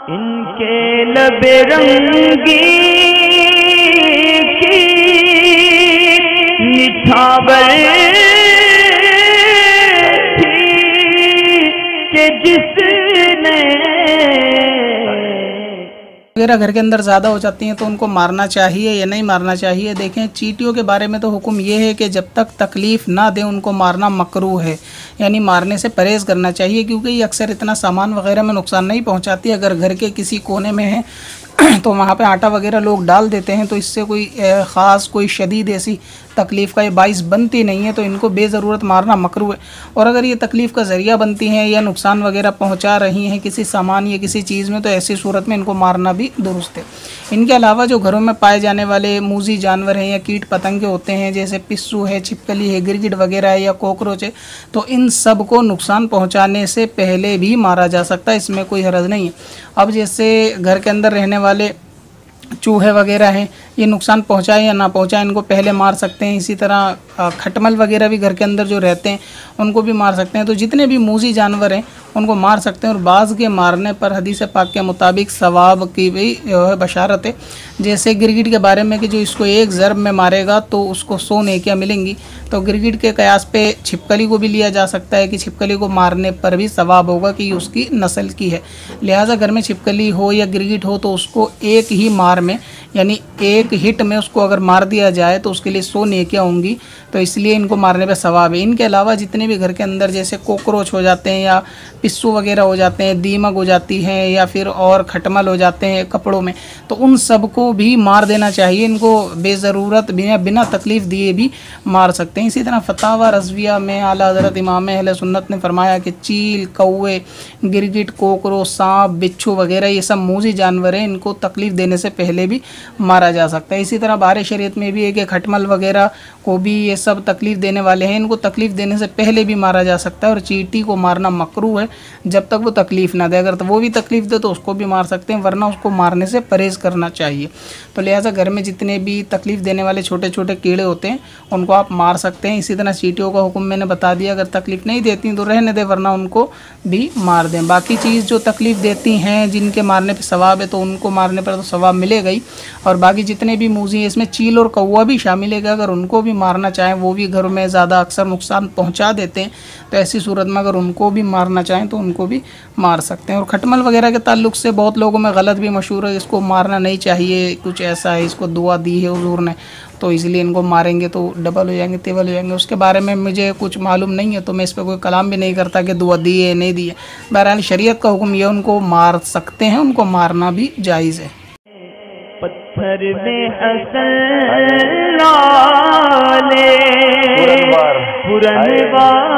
इनके लबे रंगी की निठावर थी कि जिसने वगैरह घर के अंदर ज़्यादा हो जाती हैं तो उनको मारना चाहिए या नहीं मारना चाहिए। देखें, चींटियों के बारे में तो हुक्म ये है कि जब तक तकलीफ़ ना दे उनको मारना मकरूह है, यानी मारने से परहेज़ करना चाहिए, क्योंकि ये अक्सर इतना सामान वगैरह में नुकसान नहीं पहुंचाती। अगर घर के किसी कोने में है तो वहाँ पे आटा वगैरह लोग डाल देते हैं, तो इससे कोई ख़ास कोई शदीद ऐसी तकलीफ़ का ये बाइस बनती नहीं है, तो इनको बेज़रूरत मारना मकरूह है। और अगर ये तकलीफ़ का ज़रिया बनती हैं या नुकसान वगैरह पहुँचा रही हैं किसी सामान या किसी चीज़ में, तो ऐसी सूरत में इनको मारना भी दुरुस्त है। इनके अलावा जो घरों में पाए जाने वाले मूज़ी जानवर हैं या कीट पतंगे होते हैं, जैसे पिस्सू है, छिपकली है, गिरगिट वगैरह है या कॉकरोच है, तो इन सब को नुकसान पहुँचाने से पहले भी मारा जा सकता है, इसमें कोई हरज नहीं है। अब जैसे घर के अंदर रहने वाले चूहे वगैरह हैं, ये नुकसान पहुंचाए या ना पहुंचाए इनको पहले मार सकते हैं। इसी तरह खटमल वगैरह भी घर के अंदर जो रहते हैं उनको भी मार सकते हैं। तो जितने भी मूज़ी जानवर हैं उनको मार सकते हैं, और बाज़ के मारने पर हदीस पाक के मुताबिक सवाब की भी बशारत है। जैसे गिरगिट के बारे में कि जो इसको एक ज़रब में मारेगा तो उसको 100 नेकियां मिलेंगी, तो गिरगिट के कयास पे छिपकली को भी लिया जा सकता है कि छिपकली को मारने पर भी सवाब होगा कि उसकी नस्ल की है। लिहाजा घर में छिपकली हो या गिरगिट हो तो उसको एक ही मार में, यानी एक हिट में उसको अगर मार दिया जाए तो उसके लिए 100 नेकियां होंगी, तो इसलिए इनको मारने पे सवाब है। इनके अलावा जितने भी घर के अंदर जैसे कॉकरोच हो जाते हैं या पिस्सू वगैरह हो जाते हैं, दीमक हो जाती हैं या फिर और खटमल हो जाते हैं कपड़ों में, तो उन सब को भी मार देना चाहिए। इनको बेज़रूरत बिना तकलीफ़ दिए भी मार सकते हैं। इसी तरह फतावा रज़विया में आला हज़रत इमाम अहले सुन्नत ने फरमाया कि चील, कौवे, गिरगिट, कोकरोच, सांप, बिच्छू वगैरह ये सब मूज़ी जानवर हैं, इनको तकलीफ़ देने से पहले भी मारा जा सकता है। इसी तरह बाहर शरीयत में भी है कि खटमल वगैरह को भी ये सब तकलीफ़ देने वाले हैं, इनको तकलीफ़ देने से पहले भी मारा जा सकता है। और चींटी को मारना मकरूह है जब तक वो तकलीफ़ ना दे। अगर तो वो भी तकलीफ़ दे तो उसको भी मार सकते हैं, वरना उसको मारने से परहेज़ करना चाहिए। तो लिहाजा घर में जितने भी तकलीफ़ देने वाले छोटे छोटे कीड़े होते हैं उनको आप मार सकते हैं। इसी तरह चींटियों का हुक्म मैंने बता दिया, अगर तकलीफ़ नहीं देती तो रहने दें, वरना उनको भी मार दें। बाकी चीज़ जो तकलीफ़ देती हैं जिनके मारने पर सवाब है तो उनको मारने पर तो सवाब मिलेगा ही, और बाकी जितने भी मूज़ी हैं इसमें चील और कौवा भी शामिल है। अगर उनको भी मारना चाहें, वो भी घर में ज़्यादा अक्सर नुकसान पहुंचा देते हैं, तो ऐसी सूरत में अगर उनको भी मारना चाहें तो उनको भी मार सकते हैं। और खटमल वगैरह के ताल्लुक से बहुत लोगों में गलत भी मशहूर है, इसको मारना नहीं चाहिए, कुछ ऐसा है, इसको दुआ दी है हुजूर ने तो इसलिए इनको मारेंगे तो डबल हो जाएंगे, टेबल हो जाएंगे। उसके बारे में मुझे कुछ मालूम नहीं है, तो मैं इस पर कोई कलाम भी नहीं करता कि दुआ दी है नहीं दी है। बहरहाल शरीयत का हुक्म ये, उनको मार सकते हैं, उनको मारना भी जायज़ है। पत्थर में हसन लाले पुरनवार